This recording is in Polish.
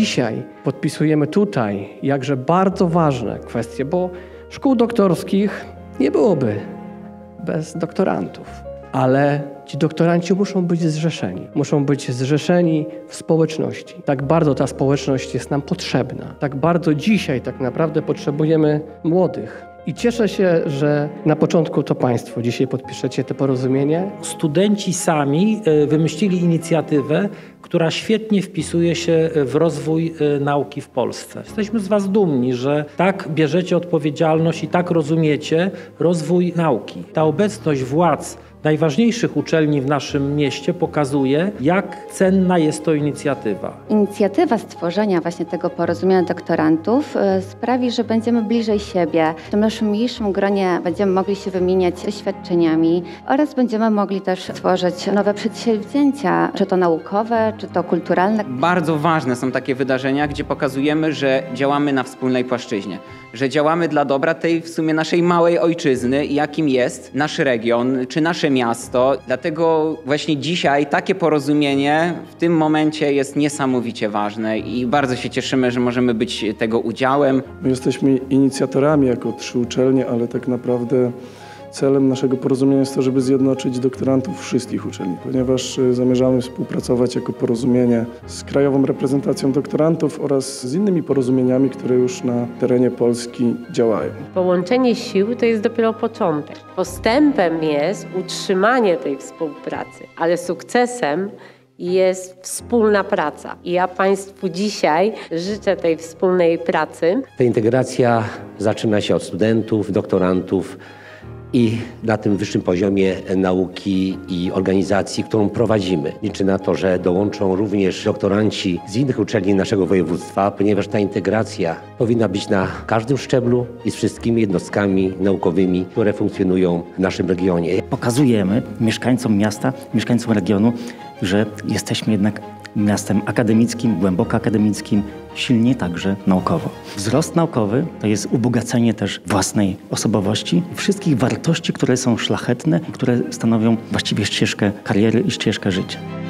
dzisiaj podpisujemy tutaj jakże bardzo ważne kwestie, bo szkół doktorskich nie byłoby bez doktorantów, ale ci doktoranci muszą być zrzeszeni. Muszą być zrzeszeni w społeczności. Tak bardzo ta społeczność jest nam potrzebna. Tak bardzo dzisiaj tak naprawdę potrzebujemy młodych. I cieszę się, że na początku to Państwo dzisiaj podpiszecie to porozumienie. Studenci sami wymyślili inicjatywę, która świetnie wpisuje się w rozwój nauki w Polsce. Jesteśmy z Was dumni, że tak bierzecie odpowiedzialność i tak rozumiecie rozwój nauki. Ta obecność władz najważniejszych uczelni w naszym mieście pokazuje, jak cenna jest to inicjatywa. Inicjatywa stworzenia właśnie tego porozumienia doktorantów sprawi, że będziemy bliżej siebie. W tym naszym mniejszym gronie będziemy mogli się wymieniać doświadczeniami oraz będziemy mogli też tworzyć nowe przedsięwzięcia, czy to naukowe, czy to kulturalne. Bardzo ważne są takie wydarzenia, gdzie pokazujemy, że działamy na wspólnej płaszczyźnie, że działamy dla dobra tej w sumie naszej małej ojczyzny, jakim jest nasz region, czy nasze miasto. Dlatego właśnie dzisiaj takie porozumienie w tym momencie jest niesamowicie ważne i bardzo się cieszymy, że możemy być tego udziałem. My jesteśmy inicjatorami jako 3 uczelnie, ale tak naprawdę celem naszego porozumienia jest to, żeby zjednoczyć doktorantów wszystkich uczelni, ponieważ zamierzamy współpracować jako porozumienie z Krajową Reprezentacją Doktorantów oraz z innymi porozumieniami, które już na terenie Polski działają. Połączenie sił to jest dopiero początek. Postępem jest utrzymanie tej współpracy, ale sukcesem jest wspólna praca. I ja Państwu dzisiaj życzę tej wspólnej pracy. Ta integracja zaczyna się od studentów, doktorantów, i na tym wyższym poziomie nauki i organizacji, którą prowadzimy. Liczę na to, że dołączą również doktoranci z innych uczelni naszego województwa, ponieważ ta integracja powinna być na każdym szczeblu i z wszystkimi jednostkami naukowymi, które funkcjonują w naszym regionie. Pokazujemy mieszkańcom miasta, mieszkańcom regionu, że jesteśmy jednak miastem akademickim, głęboko akademickim, silnie także naukowo. Wzrost naukowy to jest ubogacenie też własnej osobowości, wszystkich wartości, które są szlachetne i które stanowią właściwie ścieżkę kariery i ścieżkę życia.